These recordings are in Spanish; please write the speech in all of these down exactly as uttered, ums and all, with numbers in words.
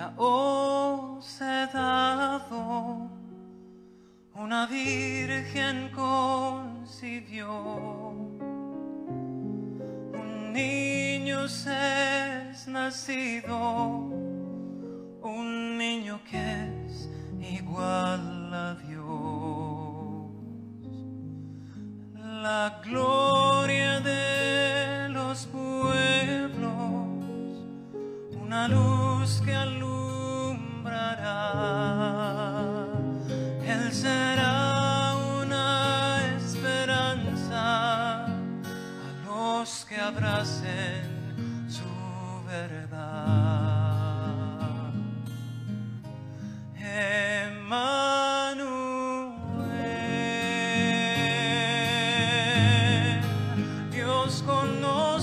ya os he dado, una virgen concibió, un niño se es nacido, un niño que es igual a Dios. La gloria de los pueblos, una luz que alumbrará. Él será una esperanza a los que abracen su verdad. Emmanuel, Dios con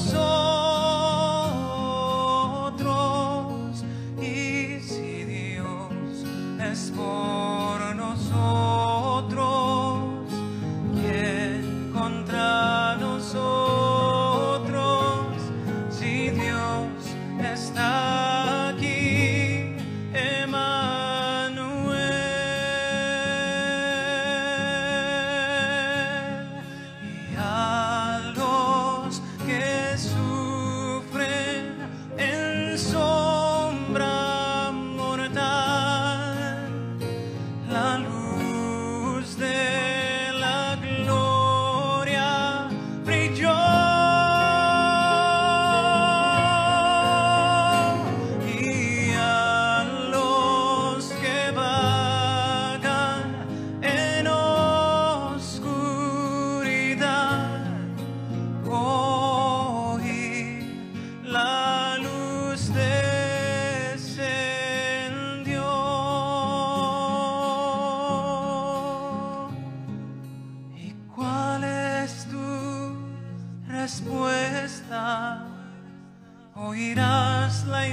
nosotros, y si Dios es por nosotros, ¿quién contra nosotros? Si Dios está aquí, Emmanuel. Y a los que sufren en sombra mortal, la luz de la gloria brilló. Y a los que vagan en oscuridad, hoy la luz descendió. ¿Y cuál es tu respuesta? Oirás la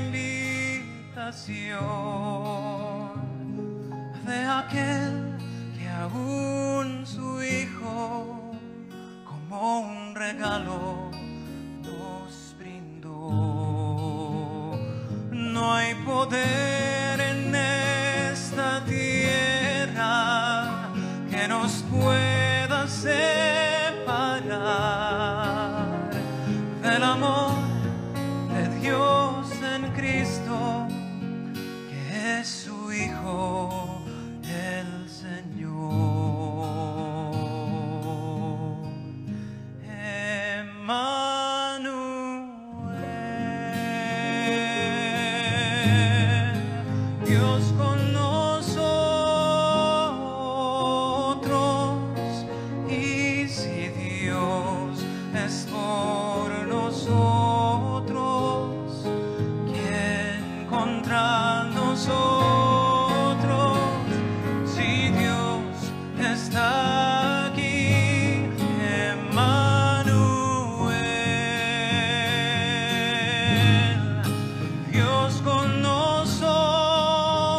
invitación de aquel que aún su Hijo como un regalo nos brindó. No hay poder en esta tierra que nos pueda separar del amor de Dios en Cristo, que es su Hijo, el Señor. Emmanuel, Dios con nosotros, y si Dios es por nosotros, ¿quién contra nosotros? Si Dios está aquí, Emmanuel, Dios con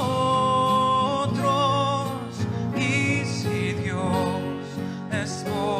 nosotros, y si Dios es por